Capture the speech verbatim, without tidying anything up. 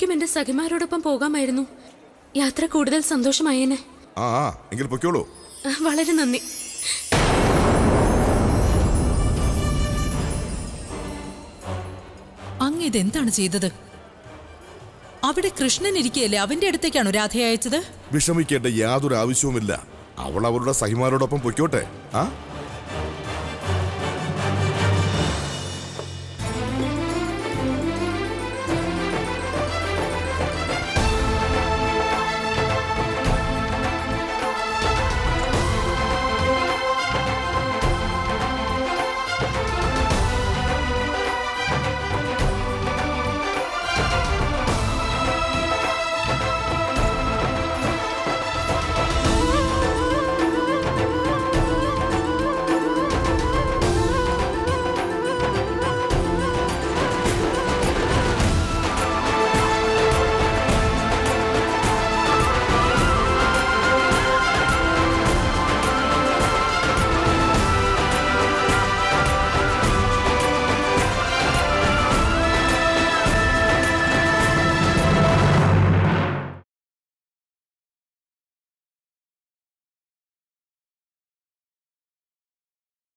എനിക്കും എന്റെ സഖിമാരോടൊപ്പം പോകാമായിരുന്നു. യാത്ര കൂടുതൽ സന്തോഷമായേനെ. ആ എങ്കിൽ പൊയ്ക്കോളൂ. വളരെ നന്ദി. അങ്ങ് ഇതെന്താണ് ചെയ്തത്? അവിടെ കൃഷ്ണൻ ഇരിക്കുകയല്ലേ, അവന്റെ അടുത്തേക്കാണോ രാധയെ അയച്ചത്? വിഷമിക്കേണ്ട യാതൊരു ആവശ്യവുമില്ല. അവൾ അവരുടെ സഹിമാരോടൊപ്പം പൊയ്ക്കോട്ടെ. ആ